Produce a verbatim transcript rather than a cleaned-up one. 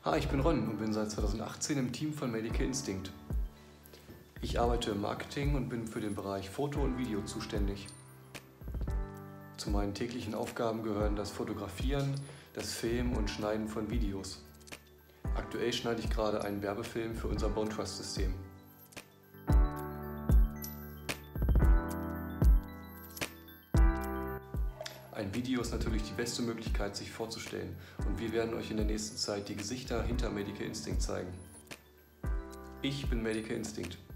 Hi, ich bin Ron und bin seit zweitausendachtzehn im Team von Medical Instinct. Ich arbeite im Marketing und bin für den Bereich Foto und Video zuständig. Zu meinen täglichen Aufgaben gehören das Fotografieren, das Filmen und Schneiden von Videos. Aktuell schneide ich gerade einen Werbefilm für unser Bone Trust System. Ein Video ist natürlich die beste Möglichkeit, sich vorzustellen, und wir werden euch in der nächsten Zeit die Gesichter hinter Medical Instinct zeigen. Ich bin Medical Instinct.